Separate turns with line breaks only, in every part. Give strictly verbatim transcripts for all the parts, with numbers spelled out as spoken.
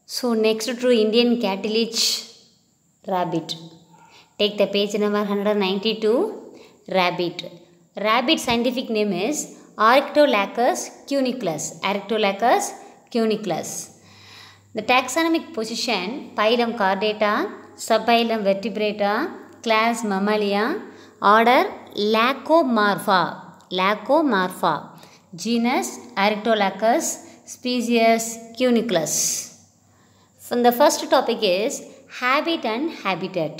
So next to Indian cartilage rabbit. Take the page number one hundred ninety-two. Rabbit. Rabbit scientific name is Arctolacus cuniculus. Arctolacus cuniculus. The taxonomic position: phylum Chordata, subphylum Vertebrata, class Mammalia, order Lacomorpha. Lacomorpha. Genus Arctolacus, species Cuniculus. From the first topic is habit and habitat.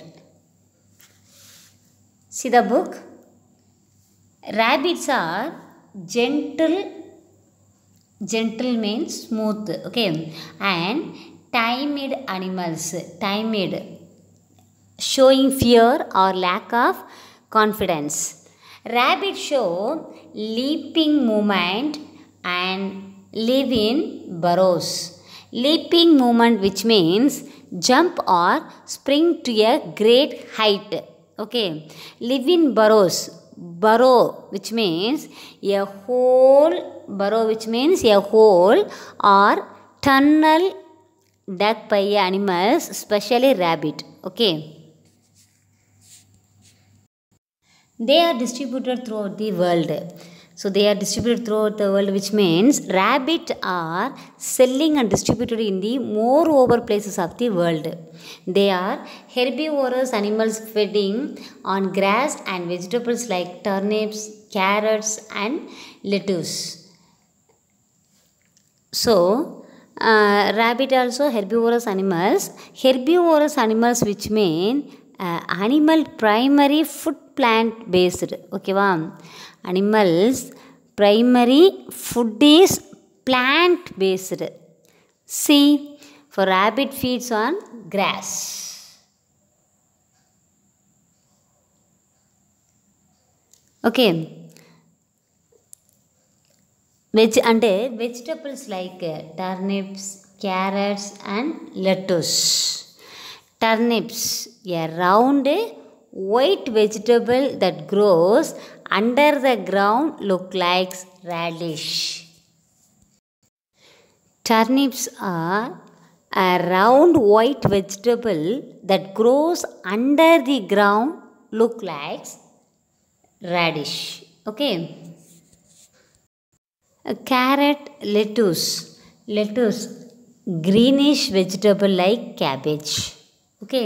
See the book. Rabbits are gentle, gentle means smooth, okay, and timid animals. Timid, showing fear or lack of confidence. Rabbits show leaping movement and live in burrows. Leaping movement, which means jump or spring to a great height. Okay. Live in burrows. Burrow, which means a hole. Burrow, which means a hole or tunnel dug by animals, especially rabbit. Okay. They are distributed throughout the world. So they are distributed throughout the world, which means rabbits are selling and distributed in the more over places of the world. They are herbivorous animals feeding on grass and vegetables like turnips, carrots and lettuce. So uh, rabbit also herbivorous animals. Herbivorous animals, which mean uh, animal primary food plant based. Okay, wow. Animals primary food is plant based. See, for rabbit feeds on grass. Okay. Veg and vegetables like turnips, carrots and lettuce. Turnips, a round white vegetable that grows under the ground, look like radish. Turnips are a round white vegetable that grows under the ground, look like radish. Okay. A carrot, lettuce. Lettuce, greenish vegetable like cabbage. Okay.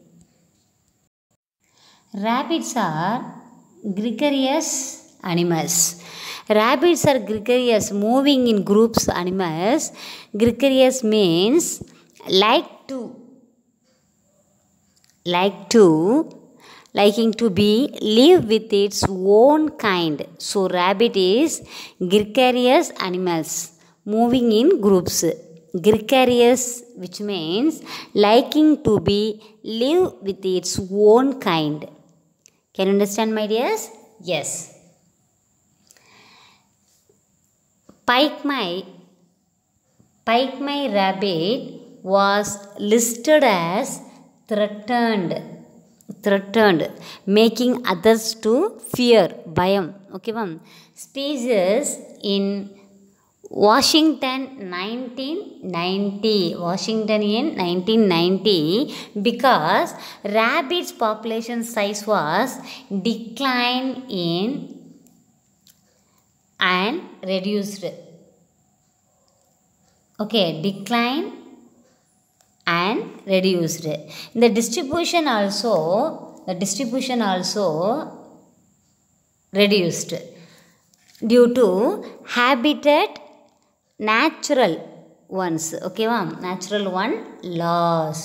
Rabbits are gregarious animals. Rabbits are gregarious, moving in groups animals. Gregarious means like to, like to, liking to be, live with its own kind. So rabbit is gregarious animals, moving in groups. Gregarious, which means liking to be, live with its own kind. Can you understand, my dears? Yes. Pygmy, Pygmy rabbit was listed as threatened, threatened, making others to fear, bayam. Okay, ma'am. Species in Washington nineteen ninety. Washington in nineteen ninety, because rabbits population size was declined in and reduced. Okay, decline and reduced. The distribution also, the distribution also reduced due to habitat natural ones. Okay, ma'am. Natural one loss.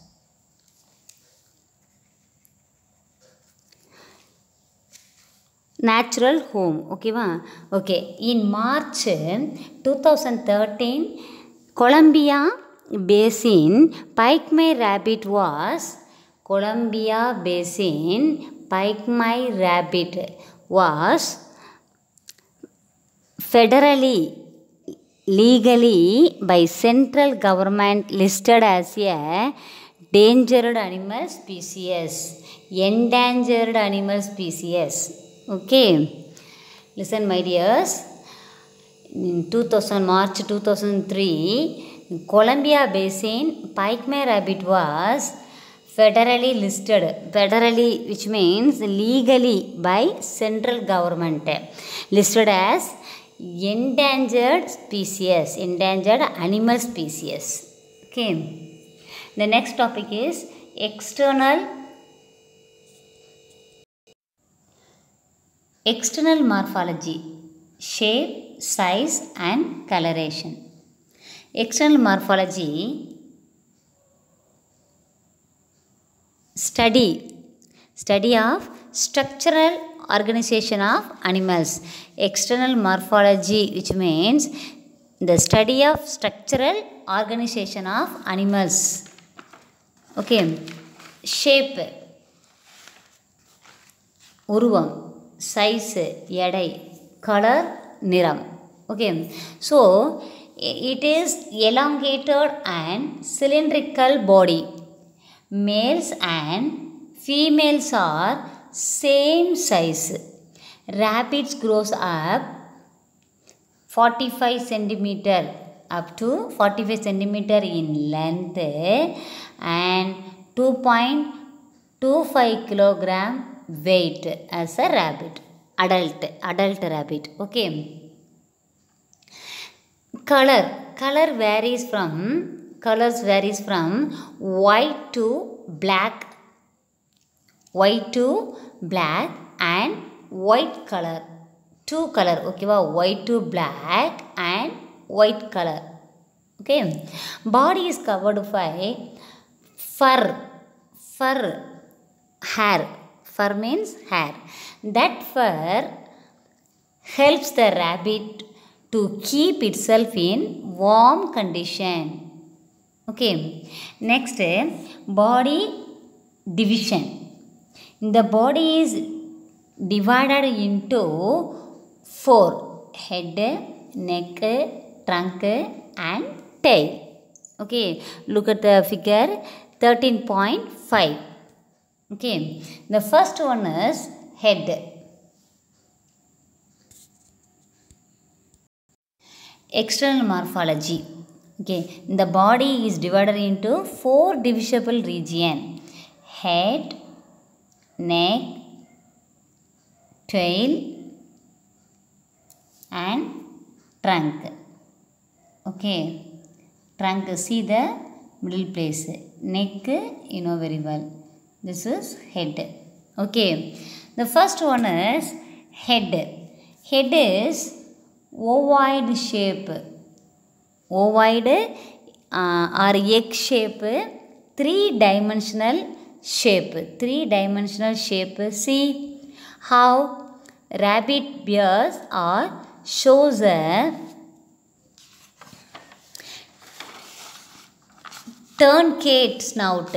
Natural home. Okay, ma'am. Okay. In March twenty thirteen, Columbia Basin Pygmy rabbit was Columbia Basin Pygmy rabbit was federally, legally by central government listed as a endangered animal species. Endangered animal species. Okay. Listen, my dears. In two thousand, March two thousand three, In Columbia Basin, pygmy rabbit was federally listed, federally which means legally by central government, listed as endangered species, endangered animal species. Okay. The next topic is external external morphology, shape, size and coloration. External morphology study study of structural organization of animals. External morphology which means the study of structural organization of animals. Okay. Shape உருவம், size எடை, color நிறம். Okay. So it is elongated and cylindrical body. Males and females are same size. Rabbits grows up forty-five centimeter up to forty-five centimeter in length and two point two five kilogram weight as a rabbit, adult adult rabbit. Okay. Color color varies from colors varies from white to black, white to black and white color, two color. Okay, wow. White to black and white color. Okay. Body is covered by fur, fur, hair. Fur means hair. That fur helps the rabbit to keep itself in warm condition. Okay. Next, body division. The body is divided into four: head, neck, trunk and tail. Okay. Look at the figure thirteen point five. Okay. The first one is head. External morphology. Okay. The body is divided into four divisible regions: head, neck, tail and trunk. Okay. Trunk, see the middle place. Neck, you know very well. This is head. Okay. The first one is head. Head is ovoid shape. Ovoid uh, or egg shape, three dimensional shape. Three dimensional shape. See how rabbit bears or shows a turncate snout.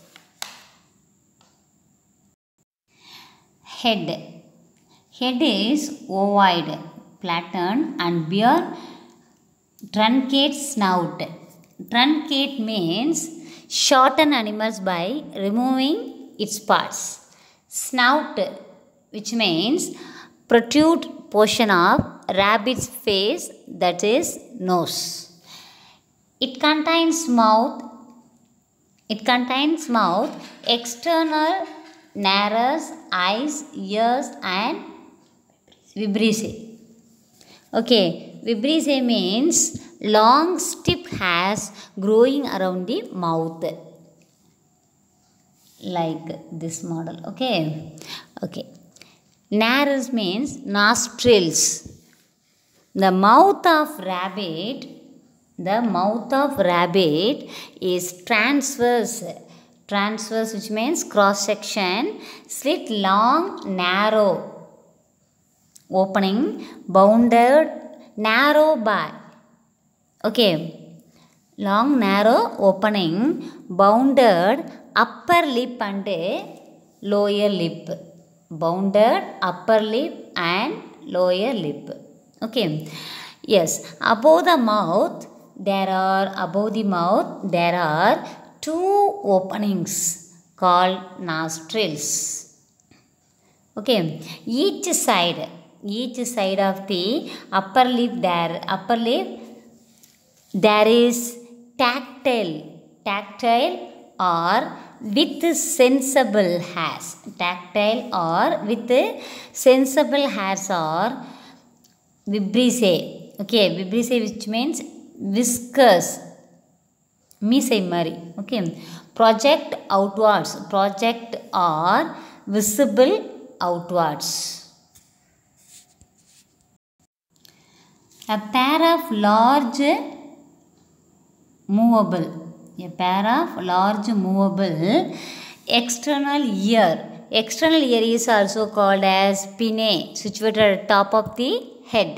Head. Head is ovoid, flattened and bear truncate snout. Truncate means shorten animals by removing its parts. Snout, which means protrude portion of rabbit's face, that is nose. It contains mouth. It contains mouth, external nares, eyes, ears and vibrissae. Okay, vibrissae means long stiff hairs growing around the mouth, like this model. Okay, okay. Nares means nostrils. The mouth of rabbit, the mouth of rabbit is transverse. Transverse, which means cross section, slit, long, narrow opening, bounded, narrow by. Okay, long, narrow opening, bounded upper lip and lower lip. Bounded upper lip and lower lip. Okay. Yes, above the mouth, there are, above the mouth, there are two openings called nostrils. Okay, each side, each side of the upper lip, there, upper lip, there is tactile, tactile or with sensible hairs. Tactile or with sensible hairs or vibrissae. Okay, vibrissae which means whiskers. Meesai mari. Okay. Project outwards. Project or visible outwards. A pair of large movable. A pair of large movable external ear. External ear is also called as pinnae, situated at the top of the head.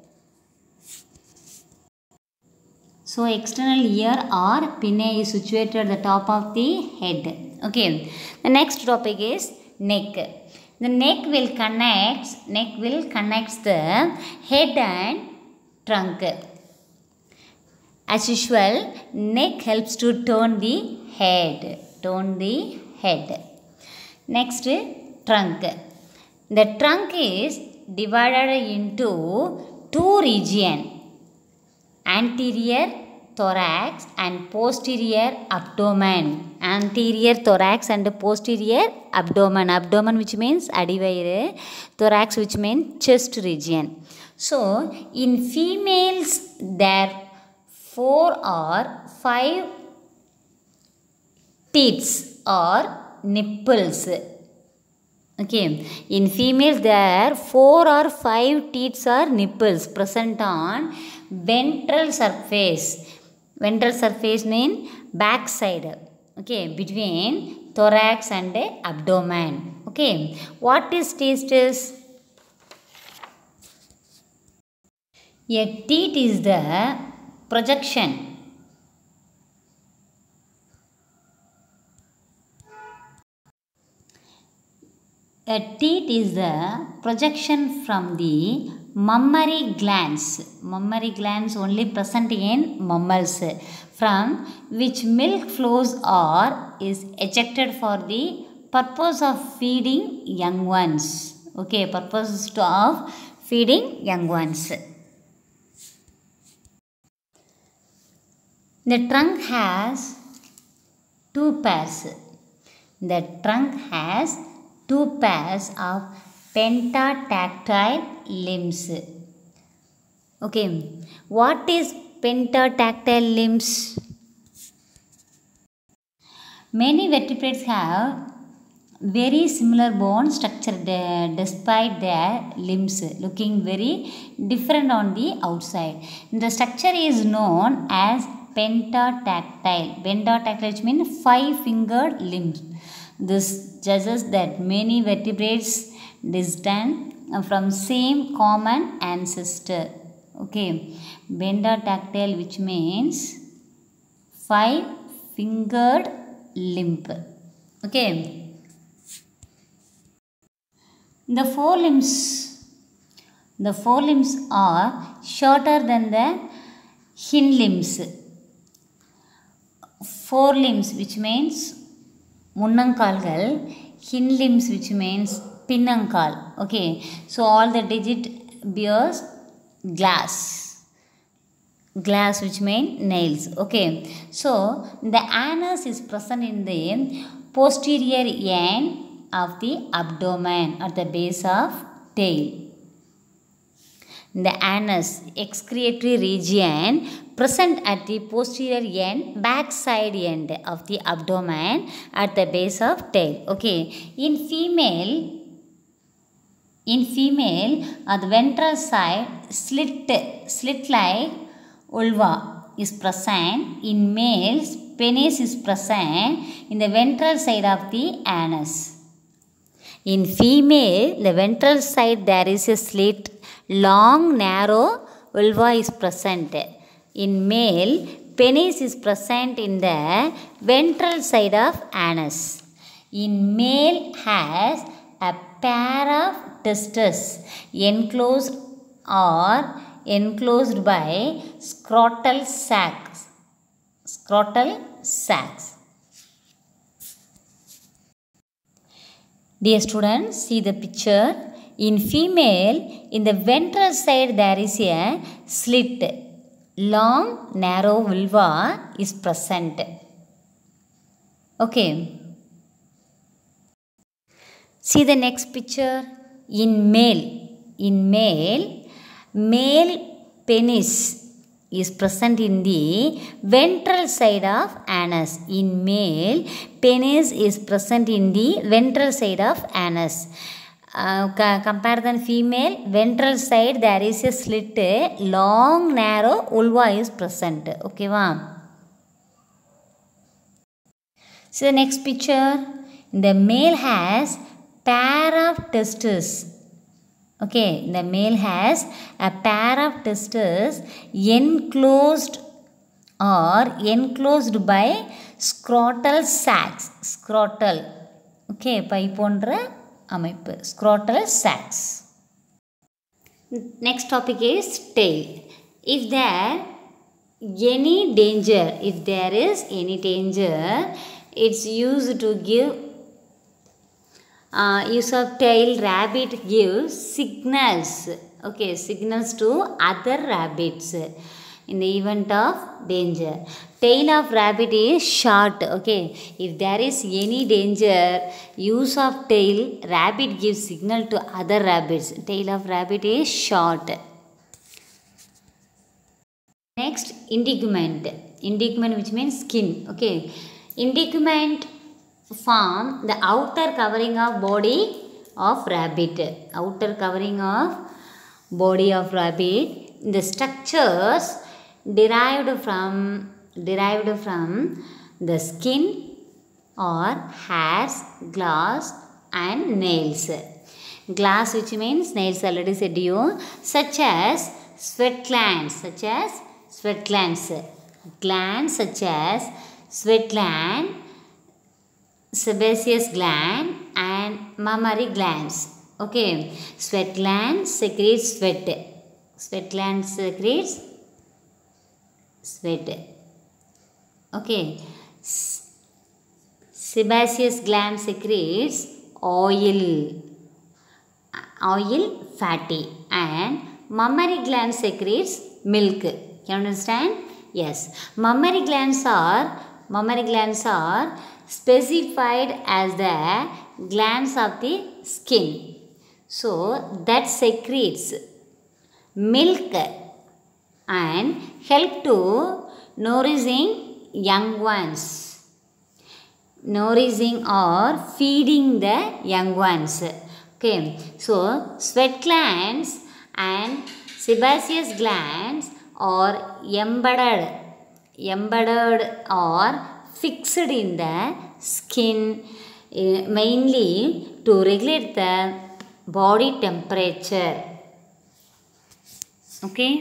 So external ear or pinnae is situated at the top of the head. Okay. The next topic is neck. The neck will connect. Neck will connect the head and trunk. As usual, neck helps to turn the head. Turn the head. Next, trunk. The trunk is divided into two regions. Anterior thorax and posterior abdomen. Anterior thorax and posterior abdomen. Abdomen which means adivairu. Thorax which means chest region. So, in females there four or five teats or nipples. Okay, in females there are four or five teats or nipples present on ventral surface. Ventral surface means back side. Okay, between thorax and abdomen. Okay, what is testis? A teat is the projection. A teat is the projection from the mammary glands. Mammary glands only present in mammals, from which milk flows or is ejected for the purpose of feeding young ones. Okay, purpose of feeding young ones. The trunk has two pairs. The trunk has two pairs of pentatactile limbs. Okay, what is pentatactile limbs? Many vertebrates have very similar bone structure despite their limbs looking very different on the outside. The structure is known as pentatactile. Pentatactile which means five fingered limbs. This suggests that many vertebrates descend from same common ancestor. Okay, pentatactile which means five fingered limb. Okay, the forelimbs. The forelimbs are shorter than the hind limbs. Forelimbs which means முன்னங்கால்கள், hind limbs which means பின்னங்கால். Okay, so all the digit bears glass. Glass which means nails. Okay, so the anus is present in the posterior end of the abdomen at the base of tail. The anus, excretory region present at the posterior end, back side end of the abdomen at the base of tail. Okay, in female, in female at the ventral side, slit, slit like vulva is present. In males, penis is present in the ventral side of the anus. In female, the ventral side there is a slit, long narrow vulva is present. In male, penis is present in the ventral side of anus. In male has a pair of testes enclosed or enclosed by scrotal sacs. Scrotal sacs. Dear students, see the picture. In female, in the ventral side there is a slit. long narrow vulva is present. Okay. See the next picture. In male, in male, male penis is present in the ventral side of anus. In male, penis is present in the ventral side of anus. Uh, compare than female, ventral side there is a slit, long narrow vulva is present. Okay, va? So the next picture, the male has pair of testes. Okay, the male has a pair of testes enclosed or enclosed by scrotal sacs. Scrotal. Okay, பை போன்ற அமைப்பு. Scrotal sacs. Next topic is tail. If there any danger, if there is any danger, it's used to give uh, use of tail. Rabbit gives signals, okay, signals to other rabbits in the event of danger. Tail of rabbit is short. Okay, if there is any danger, use of tail, rabbit gives signal to other rabbits. Tail of rabbit is short. Next, integument. Integument, which means skin. Okay, integument form the outer covering of body of rabbit. Outer covering of body of rabbit. The structures derived from derived from the skin or hairs, glass and nails. Glass, which means nails, already said to you, such as sweat glands, such as sweat glands, glands such as sweat gland, sebaceous gland and mammary glands. Okay, sweat gland secretes sweat. Sweat gland secretes sweat. Okay, sebaceous gland secretes oil, oil fatty, and mammary gland secretes milk. Can you understand? Yes, mammary glands are mammary glands are specified as the glands of the skin, so that secretes milk and help to nourishing young ones, nourishing or feeding the young ones. Okay, so sweat glands and sebaceous glands are embedded embedded or fixed in the skin, uh, mainly to regulate the body temperature. Okay,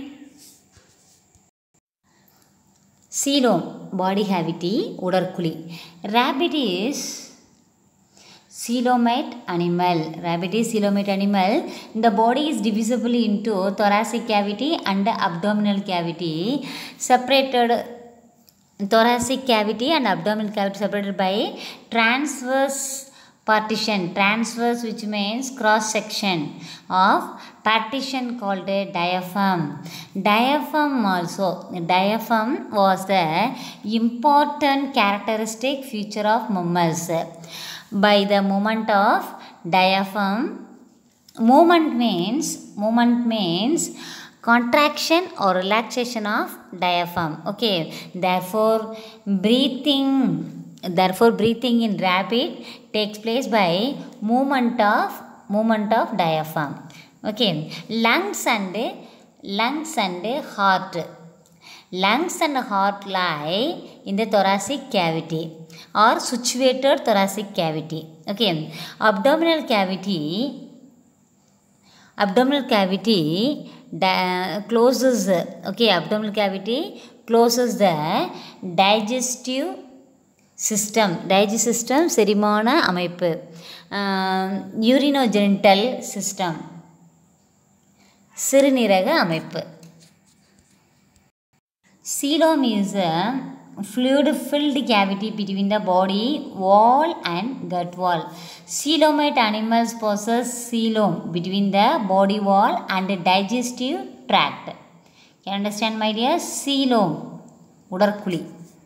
coelom, body cavity, உடற்குழி. Rabbit is coelomate animal. Rabbit is coelomate animal. The body is divisible into thoracic cavity and abdominal cavity, separated. Thoracic cavity and abdominal cavity separated by transverse partition. Transverse, which means cross section of partition called a diaphragm. Diaphragm also. Diaphragm was the important characteristic feature of mammals. By the movement of diaphragm, movement means movement means contraction or relaxation of diaphragm. Okay, therefore breathing therefore breathing in rabbit takes place by movement of movement of diaphragm. Okay, lungs and lungs and heart. Lungs and heart lie in the thoracic cavity or situated thoracic cavity. Okay, abdominal cavity abdominal cavity Di- closes okay abdominal cavity closes the digestive system. Digestive system செரிமான அமைப்பு. urinogenital system சிறுநீரக அமைப்பு. Coelom is a fluid filled cavity between the body wall and gut wall. Coelomate animals possess coelom between the body wall and the digestive tract. You understand, my dear? Coelom, உடற்குழி.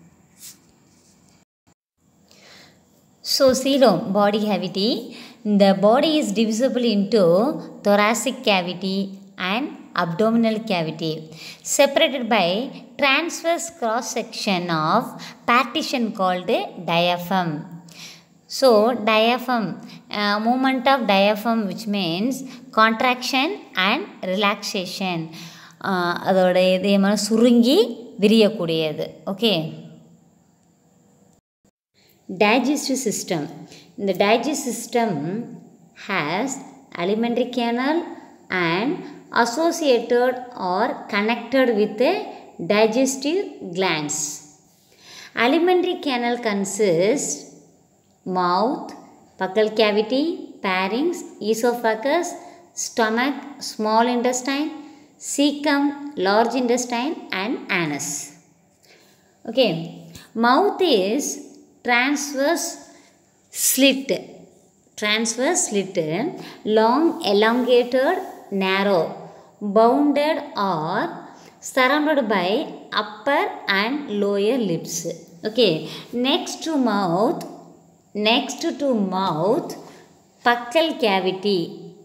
So coelom, body cavity. The body is divisible into thoracic cavity and abdominal cavity, separated by transverse cross section of partition called diaphragm. So diaphragm, uh, movement of diaphragm, which means contraction and relaxation. அதோட இதே மாதிரி சுருங்கி விரியக்கூடியது. Okay. Digestive system. The digestive system has alimentary canal and associated or connected with the digestive glands. Alimentary canal consists mouth, buccal cavity, pharynx, esophagus, stomach, small intestine, cecum, large intestine, and anus. Okay, mouth is transverse slit, transverse slit, long, elongated, narrow, bounded or surrounded by upper and lower lips. Okay, next to mouth, next to mouth, buccal cavity.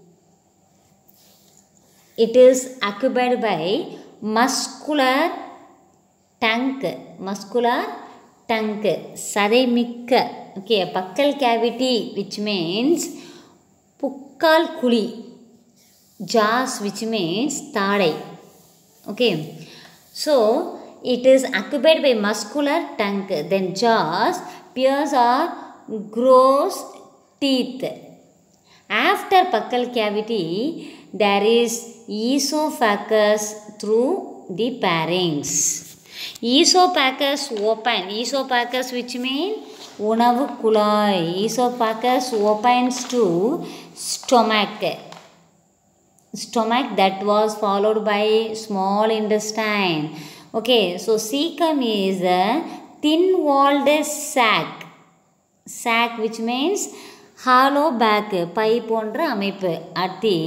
It is occupied by muscular tank, muscular tank, சதைமிக்க. Okay, buccal cavity, which means buccal குழி, jaws, which means தாடை. Okay, so it is occupied by muscular tank, then jaws, ears or gross teeth. After buccal cavity, there is esophagus through the pharynx. Esophagus open, esophagus, which means உணவு குழாய். Esophagus opens to stomach, stomach that was followed by small intestine. Okay, so cecum is a thin walled sac, sac, which means hollow bag, பை போன்ற அமைப்பு. At the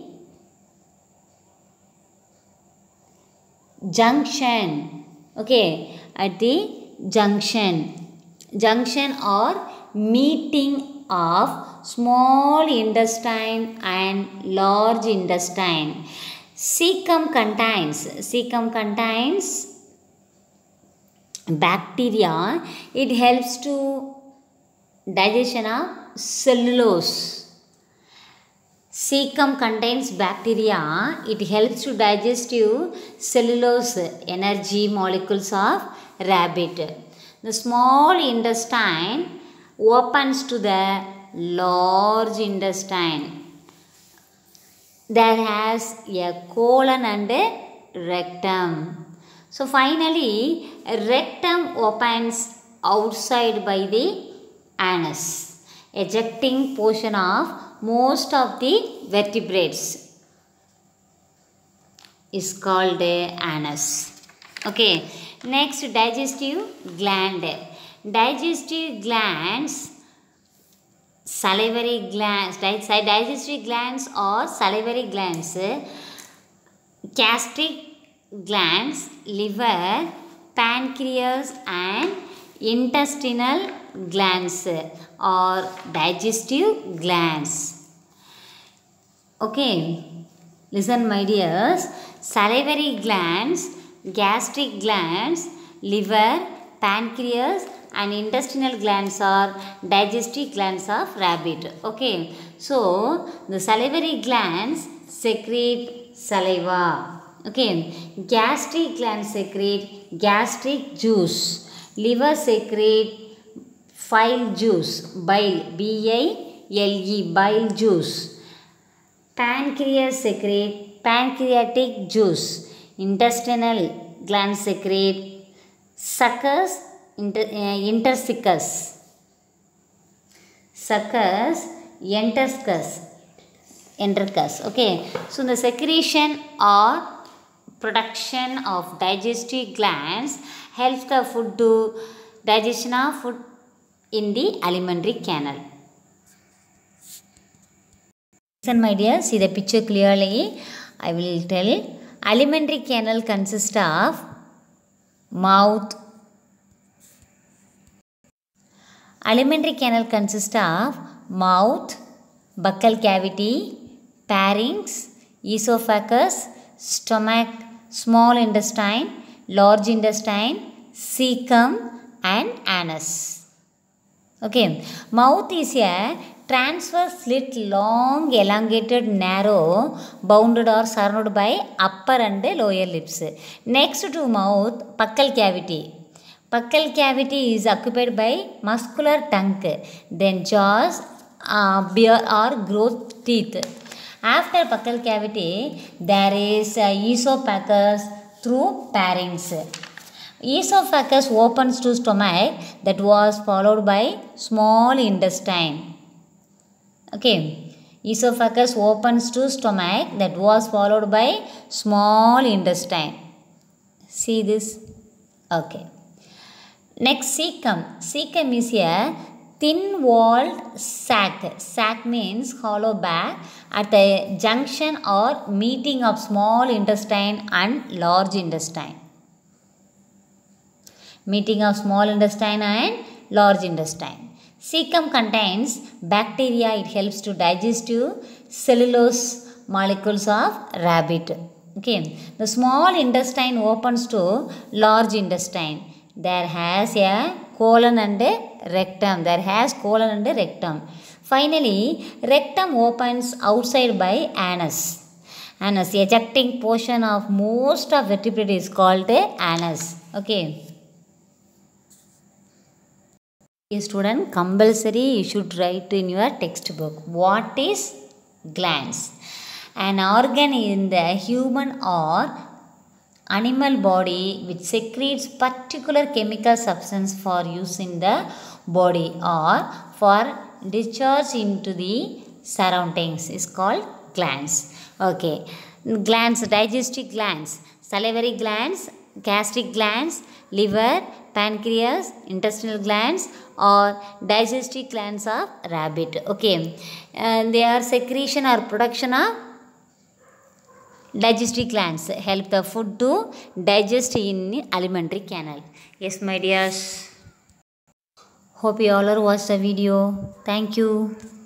junction, okay, at the junction, junction or meeting of small intestine and large intestine. Cecum contains, cecum contains bacteria. It helps to digestion of cellulose. Cecum contains bacteria. It helps to digestive cellulose, energy molecules of rabbit. The small intestine opens to the large intestine. There has a colon and a rectum. So finally, a rectum opens outside by the anus, ejecting portion of most of the vertebrates is called anus. Okay, next, digestive gland. Digestive glands, salivary glands, digestive glands or salivary glands, gastric glands, liver, pancreas and intestinal glands or digestive glands. Okay, listen my dears. Salivary glands, gastric glands, liver, pancreas and intestinal glands are digestive glands of rabbit. Okay, so the salivary glands secrete saliva. Okay, gastric glands secrete gastric juice, liver secrete bile juice, bile, B I L E, bile juice. Pancreas secrete pancreatic juice. Intestinal glands secrete succus, inter, uh, intersicus, succus, enterscus, entercus. Okay, so the secretion or production of digestive glands helps the food to digestion of food in the alimentary canal. Listen my dear, see the picture clearly. I will tell. alimentary canal consists of mouth. Alimentary canal consists of mouth, buccal cavity, pharynx, esophagus, stomach, small intestine, large intestine, cecum and anus. Okay, mouth is a transverse slit, long, elongated, narrow, bounded or surrounded by upper and lower lips. Next to mouth, buccal cavity. Buccal cavity is occupied by muscular tongue, then jaws, uh, bear or growth teeth. After buccal cavity, there is uh, esophagus through pharynx. Esophagus opens to stomach, that was followed by small intestine. Okay, esophagus opens to stomach, that was followed by small intestine. See this? Okay. Next, cecum. Cecum is a thin-walled sac. Sac means hollow bag at the junction or meeting of small intestine and large intestine. Meeting of small intestine and large intestine. Cecum contains bacteria. It helps to digestive cellulose molecules of rabbit. Okay, the small intestine opens to large intestine. There has a colon and a rectum. There has colon and a rectum. Finally, rectum opens outside by anus. Anus, ejecting portion of most of vertebrate is called the anus. Okay. A student, compulsory you should write in your textbook. What is glands? An organ in the human or animal body which secretes particular chemical substance for use in the body or for discharge into the surroundings is called glands. Okay, glands, digestive glands, salivary glands, gastric glands, liver, pancreas, intestinal glands or digestive glands of rabbit. Okay, and they are secretion or production of digestive glands, help the food to digest in alimentary canal. Yes, my dears. Hope you all are watched the video. Thank you.